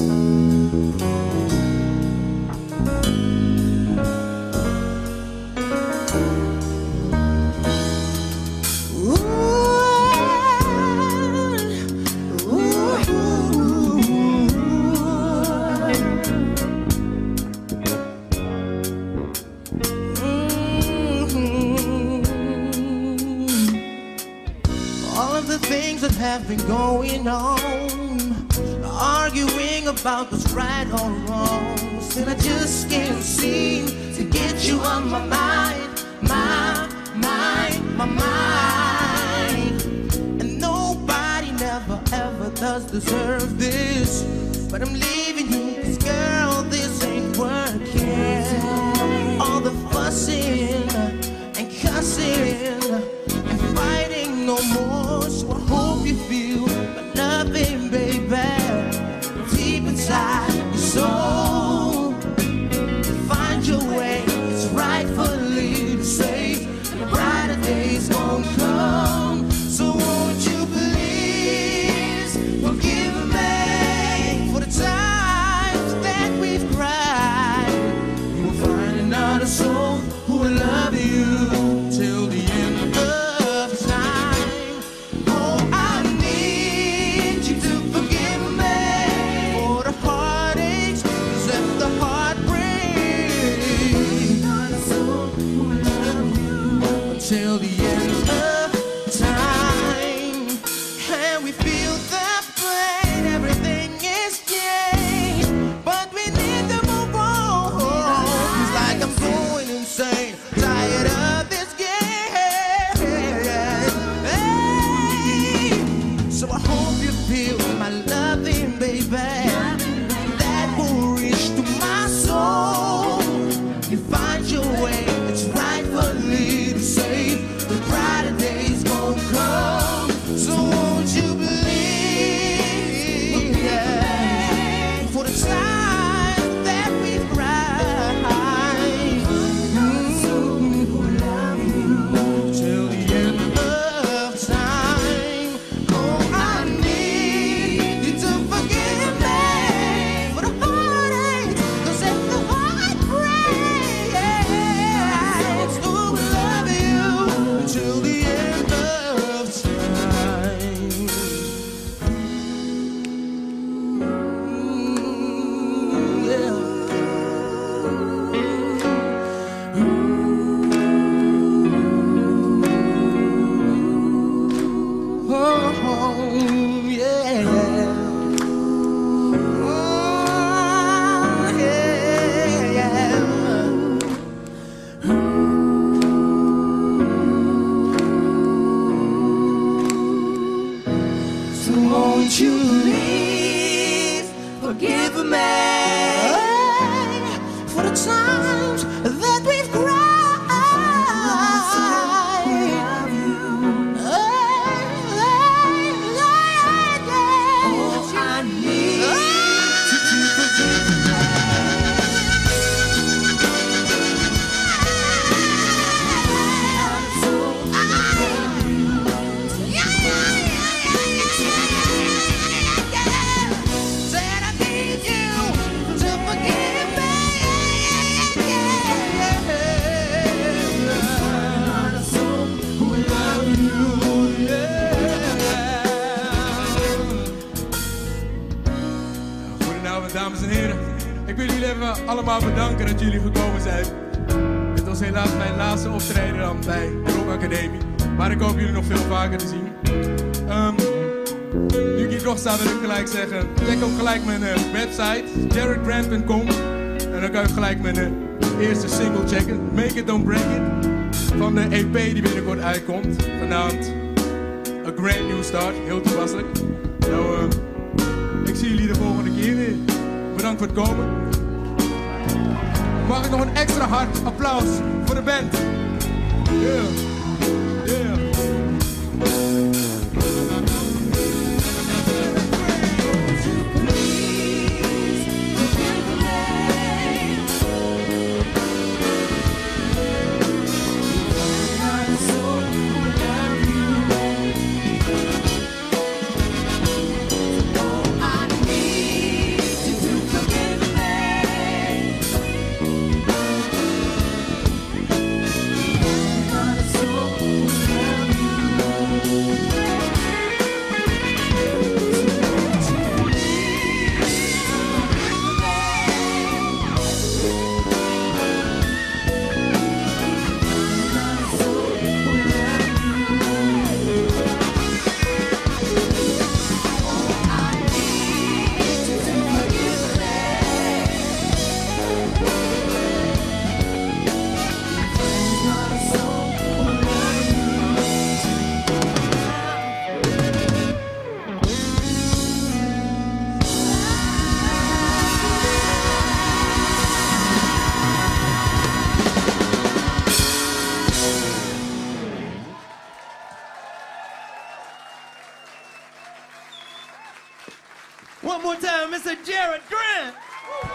Have been going on, arguing about what's right or wrong. Still I just can't seem to get you on my mind, my mind. And nobody never ever does deserve this, but I'm leaving you, 'cause girl, this ain't working. All the fussing and cussing and fighting no more. So I hope you feel my loving, baby, deep inside your soul. Find your way, it's rightfully to say the brighter days won't come. So won't you please forgive me for the times that we've cried. You will find another soul who will love you till the end of time. Oh, I need you to forgive me for the heartaches, 'cause if the heart breaks, another soul who will love you until the end of time. And we feel the pain, everything is changed, but we need to move on. It's like I'm going insane, tired of this game. Hey, so I hope you feel my loving, baby, that will reach to my soul. You find your way, it's rightfully to say the brighter days gon' come. So won't you believe, yeah, for the time that we've cried, till the end of time. Oh, I need you to forgive me for the heartache, 'cause if the heart breaks, who will love you until the end of time. Yeah. Oh, yeah. Oh, yeah. So won't you please forgive me for the times that we've cried. Oh, I need you to forgive me. Said I need you to forgive me. Who will love you, Goedenavond, dames en heren. Ik wil jullie even allemaal bedanken dat jullie gekomen zijn. Dit was helaas mijn laatste optreden dan bij de Rock Academie. Maar ik hoop jullie nog veel vaker te zien. Nu ik hier toch sta, wil ik gelijk zeggen, check ook gelijk mijn website, jaredgrant.com. En dan kan je gelijk mijn eerste single checken, Make It Don't Break It. Van de EP die binnenkort uitkomt, genaamd A Grand New Start, heel toepasselijk. Nou, ik zie jullie de volgende keer weer. Bedankt voor het komen. Mag ik nog een extra hard applaus voor de band? Yeah. Yeah. One more time, Mr. Jared Grant.